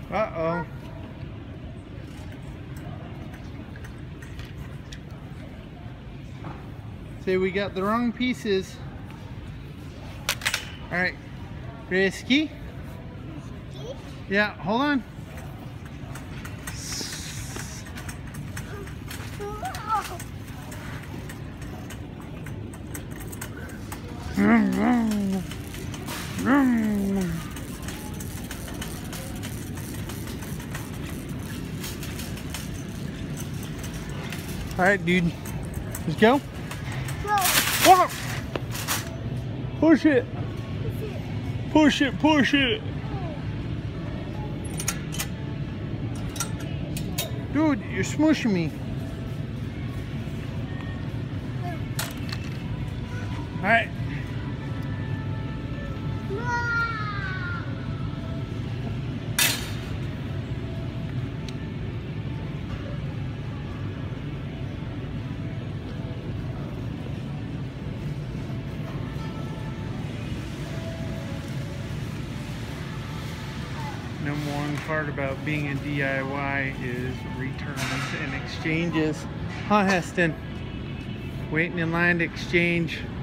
Uh-oh. Say we got the wrong pieces. All right, Risky? Yeah, hold on. All right, dude. Let's go. Whoa. Push it. Push it, push it. Dude, you're smushing me. All right. Number one part about being a DIY is returns and exchanges. Huh, Heston? Waiting in line to exchange